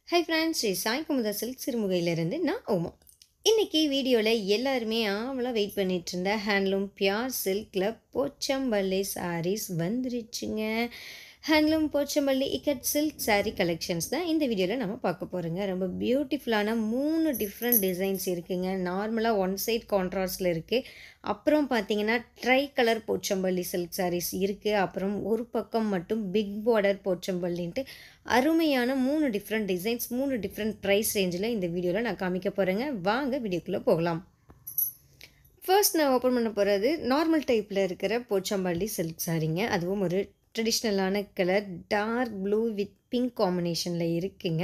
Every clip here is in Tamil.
Hi friends, Sri Sai Kumudha silk சிறுமுகையிலிருந்து நான் ஓமா. இன்னைக்கு வீடியோவில் எல்லாருமே ஆவலாக வெயிட் பண்ணிட்டு இருந்த ஹேண்ட்லூம் பியூர் சில்கில் போச்சம்பள்ளி சாரீஸ் வந்துருச்சுங்க. Handloom Pochampally ikat silk sari collections தான் இந்த வீடியோவில் நம்ம பார்க்க போகிறோங்க. ரொம்ப பியூட்டிஃபுல்லான 3 டிஃப்ரெண்ட் டிசைன்ஸ் இருக்குங்க. நார்மலாக ஒன் சைட் கான்ட்ராஸ்டில் இருக்குது. அப்புறம் பார்த்தீங்கன்னா tricolour Pochampally silk saris இருக்குது. அப்புறம் ஒரு பக்கம் மட்டும் பிக் பார்டர் போச்சம்பள்ளின்ட்டு அருமையான 3 டிஃப்ரெண்ட் டிசைன்ஸ் 3 டிஃப்ரெண்ட் ப்ரைஸ் ரேஞ்சில் இந்த வீடியோவில் நான் காமிக்க போகிறேங்க. வாங்க வீடியோக்குள்ளே போகலாம். ஃபர்ஸ்ட் நான் ஓப்பன் பண்ண போகிறது நார்மல் டைப்பில் இருக்கிற போச்சம்பள்ளி சில்க் சாரீங்க. அதுவும் ஒரு ட்ரெடிஷ்னலான colour dark blue with pink காம்பினேஷனில் இருக்குங்க.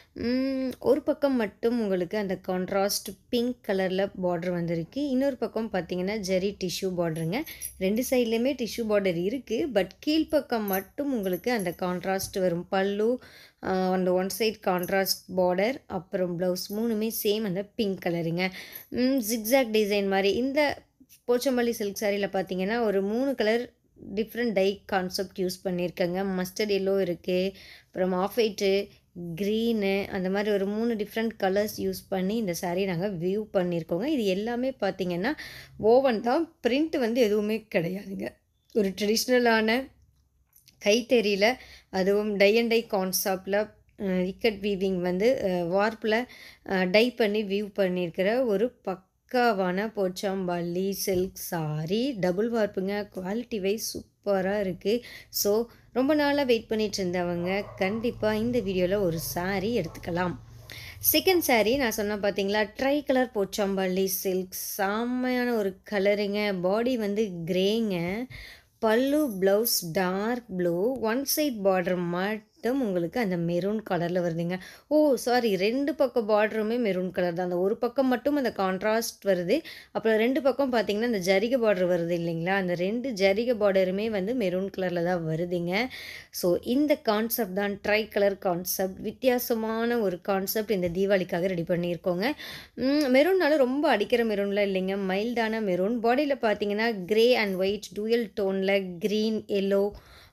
ஒரு பக்கம் மட்டும் உங்களுக்கு அந்த கான்ட்ராஸ்ட் பிங்க் கலரில் பார்டர் வந்திருக்கு. இன்னொரு பக்கம் பார்த்தீங்கன்னா ஜெரி டிஷ்யூ பார்டருங்க. ரெண்டு சைட்லேயுமே டிஷ்யூ பார்டர் இருக்குது. பட் கீழ்ப்பக்கம் மட்டும் உங்களுக்கு அந்த கான்ட்ராஸ்ட் வரும். பல்லு அந்த ஒன் சைட் கான்ட்ராஸ்ட் பார்டர், அப்புறம் ப்ளவுஸ் மூணுமே சேம் அந்த பிங்க் கலருங்க. ஜிக்ஸாக் டிசைன் மாதிரி இந்த போச்சம்பள்ளி சில்க் சாரியில் பார்த்தீங்கன்னா ஒரு 3 colour different tie concept use பண்ணியிருக்கேங்க. மஸ்டர்ட் எல்லோ இருக்குது, அப்புறம் ஆஃப் ஒயிட்டு, க்ரீனு, அந்த மாதிரி ஒரு 3 டிஃப்ரெண்ட் கலர்ஸ் யூஸ் பண்ணி இந்த சாரீ நாங்கள் வியூ பண்ணியிருக்கோங்க. இது எல்லாமே பார்த்திங்கன்னா ஓவன் தான், பிரிண்ட் வந்து எதுவுமே கிடையாதுங்க. ஒரு ட்ரெடிஷ்னலான கைத்தறியில், அதுவும் டை அண்ட் டை கான்செப்டில் இக்கட் வீவிங் வந்து வார்ப்பில் டை பண்ணி வியூ பண்ணியிருக்கிற ஒரு பக்காவான போச்சம்பள்ளி சில்க் சாரீ. டபுள் வார்ப்புங்க. குவாலிட்டி வைஸ் சூப்பராக இருக்குது. ஸோ ரொம்ப நாளாக வெயிட் பண்ணிட்டு இருந்தவங்க கண்டிப்பாக இந்த வீடியோவில் ஒரு சாரீ எடுத்துக்கலாம். செகண்ட் சாரீ நான் சொன்னேன் பார்த்தீங்களா, ட்ரை கலர் போச்சம்பள்ளி சில்க். செம்மையான ஒரு கலருங்க. பாடி வந்து கிரேங்க. Pallu blouse dark blue, one side border மட்டும் உங்களுக்கு அந்த மெரூன் கலரில் வருதுங்க. ஓ சாரி, 2 பக்கம் பார்டருமே மெரூன் கலர் தான். அந்த ஒரு பக்கம் மட்டும் அந்த கான்ட்ராஸ்ட் வருது. அப்புறம் 2 பக்கம் பார்த்தீங்கன்னா அந்த ஜரிகை பார்டர் வருது இல்லைங்களா, அந்த 2 ஜரிகை பார்டருமே வந்து மெரூன் கலரில் தான் வருதுங்க. ஸோ இந்த கான்செப்ட் தான் ட்ரை கலர் கான்செப்ட். வித்தியாசமான ஒரு கான்செப்ட் இந்த தீபாவளிக்காக ரெடி பண்ணியிருக்கோங்க. மெரூன்னால ரொம்ப அடிக்கிற மெரூன்லாம் இல்லைங்க, மைல்டான மெரூன். பாடியில் பார்த்தீங்கன்னா கிரே அண்ட் ஒயிட் டூயல் டோனில் க்ரீன் எல்லோ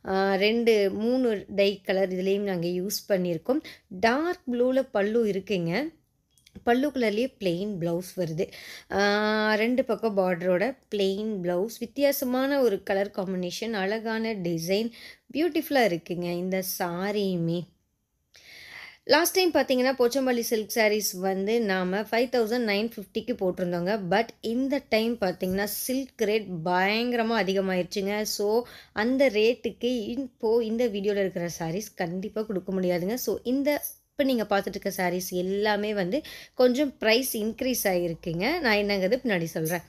3 டை கலர் இதுலேயும் நாங்கள் யூஸ் பண்ணியிருக்கோம். டார்க் ப்ளூவில் பல்லு இருக்குங்க. பல்லு கலர்லேயே பிளெயின் ப்ளவுஸ் வருது. 2 பக்கம் பார்டரோட பிளெயின் ப்ளவுஸ். வித்தியாசமான ஒரு கலர் காம்பினேஷன், அழகான டிசைன், பியூட்டிஃபுல்லாக இருக்குங்க இந்த சாரியுமே. லாஸ்ட் டைம் பார்த்தீங்கன்னா போச்சம்பள்ளி சில்க் சாரீஸ் வந்து நாம் 5950க்கு போட்டிருந்தோங்க. பட் இந்த டைம் பார்த்தீங்கன்னா சில்க் ரேட் பயங்கரமாக அதிகமாகிடுச்சுங்க. ஸோ அந்த ரேட்டுக்கு இப்போது இந்த வீடியோவில் இருக்கிற சாரீஸ் கண்டிப்பாக கொடுக்க முடியாதுங்க. ஸோ இப்போ நீங்கள் பார்த்துட்டு இருக்க சாரீஸ் எல்லாமே வந்து கொஞ்சம் ப்ரைஸ் இன்க்ரீஸ் ஆகிருக்குங்க. நான் என்னங்கிறது பின்னாடி சொல்கிறேன்.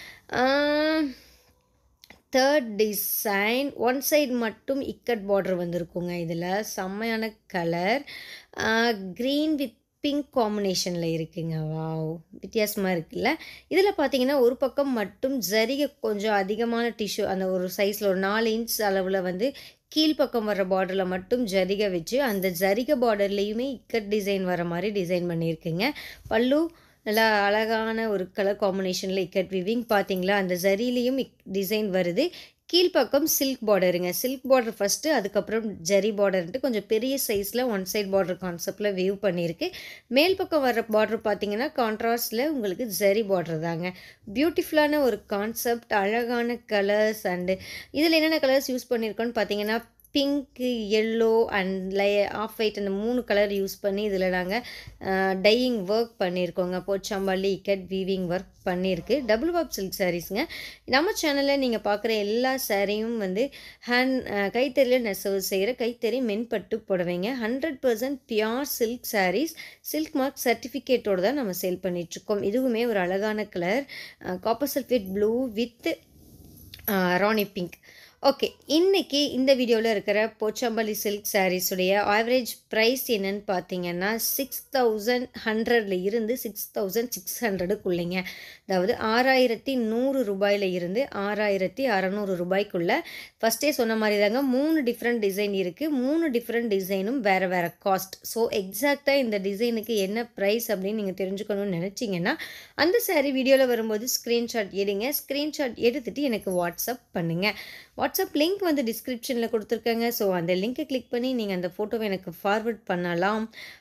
தேர்ட் டிசைன் ஒன் சைடு மட்டும் இக்கட் பார்டர் வந்திருக்குங்க. இதில் செம்மையான கலர் க்ரீன் வித் பிங்க் காம்பினேஷனில் இருக்குங்க. வாவ், வித்தியாசமாக இருக்குல்ல. இதில் பார்த்தீங்கன்னா ஒரு பக்கம் மட்டும் ஜரிகை கொஞ்சம் அதிகமான டிஷ்யூ, அந்த ஒரு சைஸில் ஒரு 4 இன்ச் அளவில் வந்து கீழ்ப்பக்கம் வர பார்டரில் மட்டும் ஜரிகை வச்சு அந்த ஜரிகை பார்டர்லேயுமே இக்கட் டிசைன் வர மாதிரி டிசைன் பண்ணியிருக்குங்க. பல்லு நல்லா அழகான ஒரு கலர் காம்பினேஷனில் இக்கட் வீவிங். பார்த்தீங்களா, அந்த ஜரிலையும் டிசைன் வருது. கீழ்ப்பக்கம் சில்க் பார்டருங்க. சில்க் பார்டர் ஃபஸ்ட்டு, அதுக்கப்புறம் ஜரி பார்டர்ன்ட்டு கொஞ்சம் பெரிய சைஸில் ஒன் சைட் பார்டர் கான்செப்டில் வியூ பண்ணியிருக்கு. மேல் பக்கம் வர பார்டர் பார்த்தீங்கன்னா கான்ட்ராஸ்டில் உங்களுக்கு ஜரி பார்டர் தாங்க. பியூட்டிஃபுல்லான ஒரு கான்செப்ட், அழகான கலர்ஸ். அண்டு இதில் என்னென்ன கலர்ஸ் யூஸ் பண்ணியிருக்கோன்னு பார்த்தீங்கன்னா pink, yellow and off white, அந்த 3 கலர் யூஸ் பண்ணி இதில் நாங்கள் டையிங் ஒர்க் பண்ணியிருக்கோங்க. போச்சம்பள்ளி இக்கட் வீவிங் ஒர்க் பண்ணியிருக்கு. டபுள் வாப் சில்க் சாரீஸுங்க. நம்ம சேனலில் நீங்கள் பார்க்குற எல்லா சாரியும் வந்து கைத்தறியில் நெசவு செய்கிற கைத்தறி மென்பட்டு புடவைங்க. 100% pure silk saris. Silk mark சர்டிஃபிகேட்டோடு தான் நம்ம சேல் பண்ணிகிட்ருக்கோம். இதுவுமே ஒரு அழகான colour copper sulphate blue with rani pink. Okay, இன்றைக்கி இந்த வீடியோவில் இருக்கிற போச்சம்பள்ளி சில்க் சாரீஸுடைய ஆவரேஜ் ப்ரைஸ் என்னன்னு பார்த்தீங்கன்னா 6100 இருந்து 6600க்குள்ளேங்க. அதாவது 6100 ரூபாயில் இருந்து 6600 ரூபாய்க்குள்ளே. ஃபஸ்ட்டே சொன்ன மாதிரி தாங்க 3 டிஃப்ரெண்ட் டிசைன் இருக்குது. 3 டிஃப்ரெண்ட் டிசைனும் வேறு வேறு காஸ்ட். ஸோ எக்ஸாக்டாக இந்த டிசைனுக்கு என்ன ப்ரைஸ் அப்படின்னு நீங்கள் தெரிஞ்சுக்கணும்னு நினச்சிங்கன்னா அந்த சாரீ வீடியோவில் வரும்போது ஸ்க்ரீன்ஷாட் எடுங்க. ஸ்க்ரீன்ஷாட் எடுத்துகிட்டு எனக்கு வாட்ஸ்அப் பண்ணுங்கள். வாட்ஸ்அப் லிங்க் வந்து டிஸ்கிரிப்ஷனில் கொடுத்துருக்கேங்க. ஸோ அந்த லிங்க்கை கிளிக் பண்ணி நீங்கள் அந்த ஃபோட்டோவை எனக்கு ஃபார்வர்ட் பண்ணலாம்.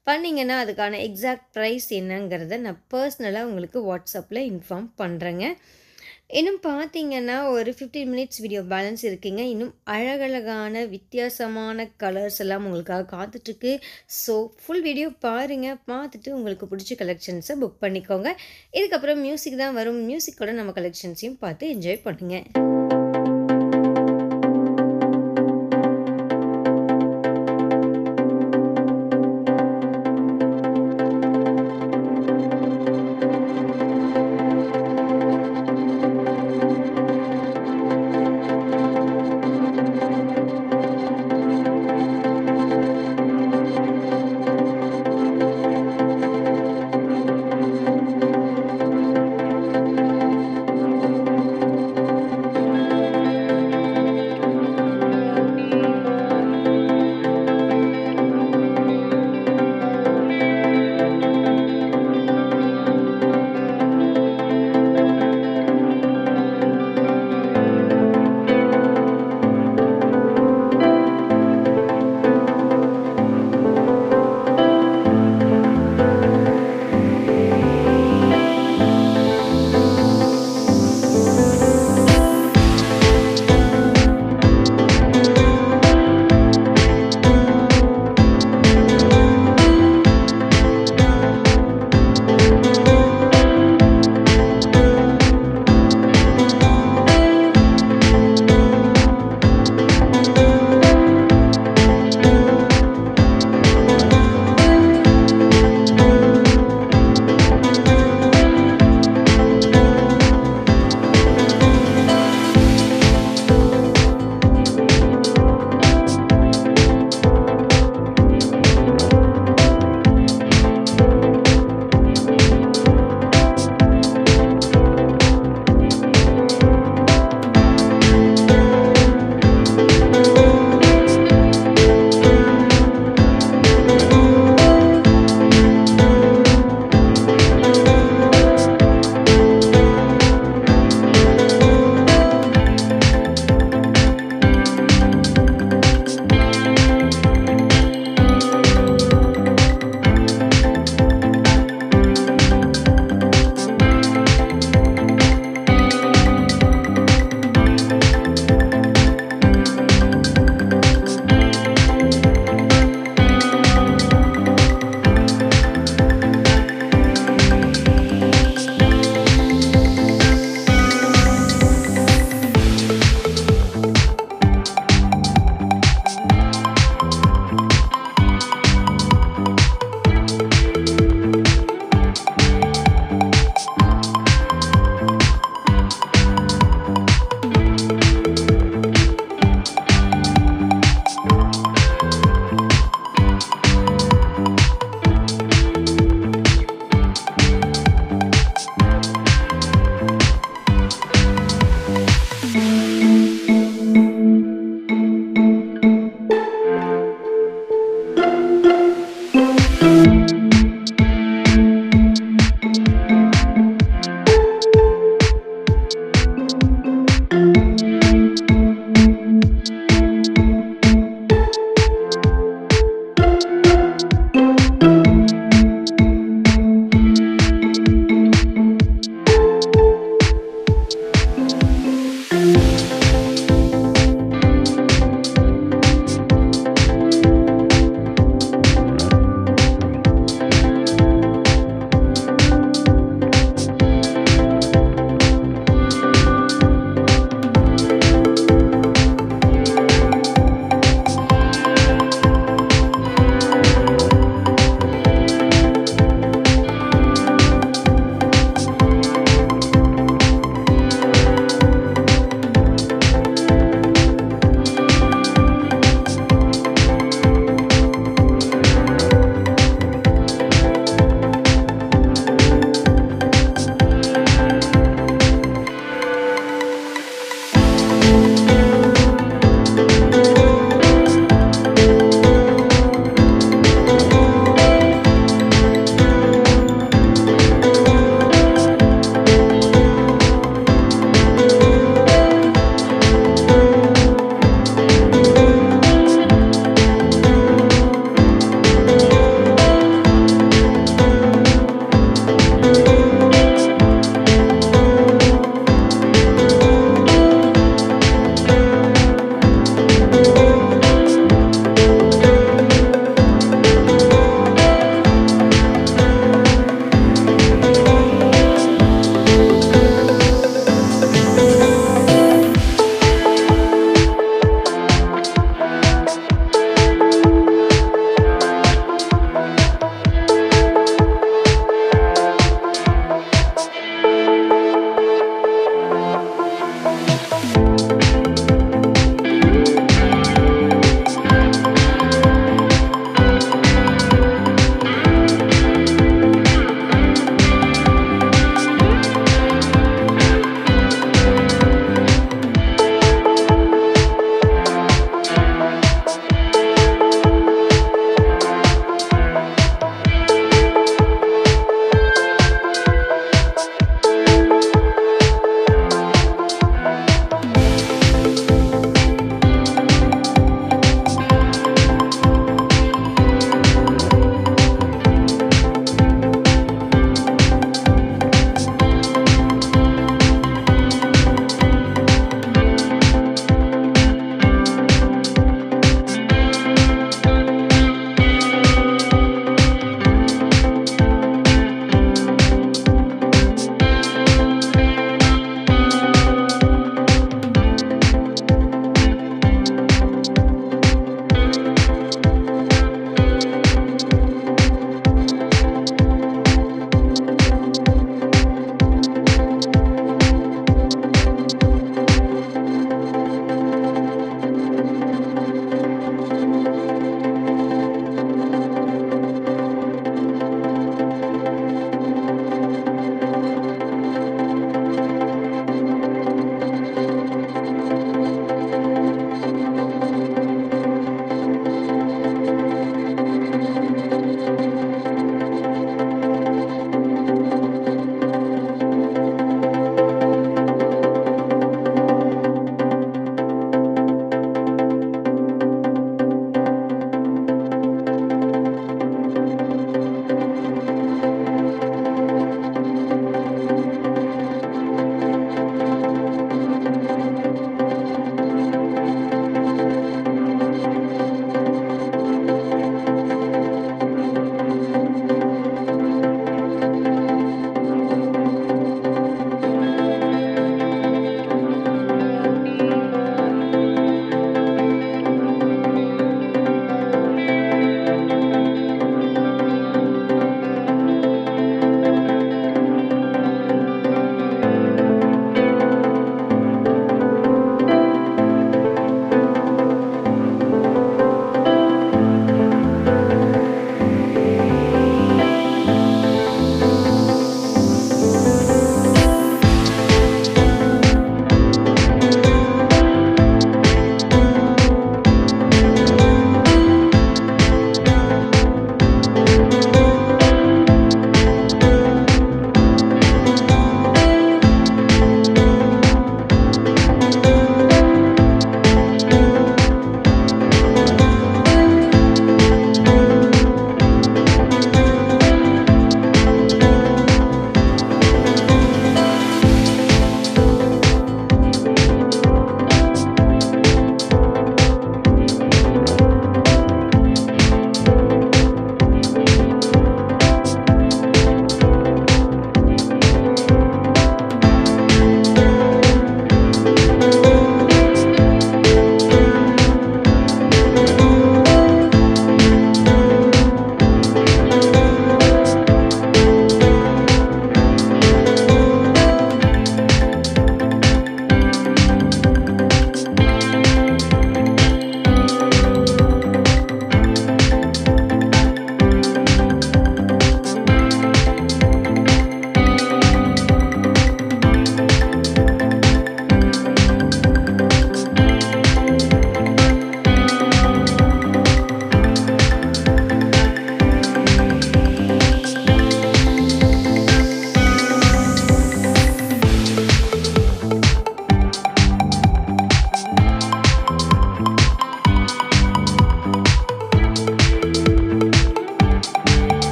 பண்ணிங்கன்னா அதுக்கான எக்ஸாக்ட் ப்ரைஸ் என்னங்கிறத நான் பர்சனலாக உங்களுக்கு வாட்ஸ்அப்பில் இன்ஃபார்ம் பண்ணுறேங்க. இன்னும் பார்த்தீங்கன்னா, ஒரு 15 மினிட்ஸ் வீடியோ பேலன்ஸ் இருக்குங்க. இன்னும் அழகழகான வித்தியாசமான கலர்ஸ் எல்லாம் உங்களுக்காக காத்துட்ருக்கு. ஸோ, ஃபுல் வீடியோ பாருங்க. பார்த்துட்டு உங்களுக்கு பிடிச்ச கலெக்ஷன்ஸை புக் பண்ணிக்கோங்க. இதுக்கப்புறம் மியூசிக் தான் வரும். மியூசிக்கோட நம்ம கலெக்ஷன்ஸையும் பார்த்து என்ஜாய் பண்ணுங்க.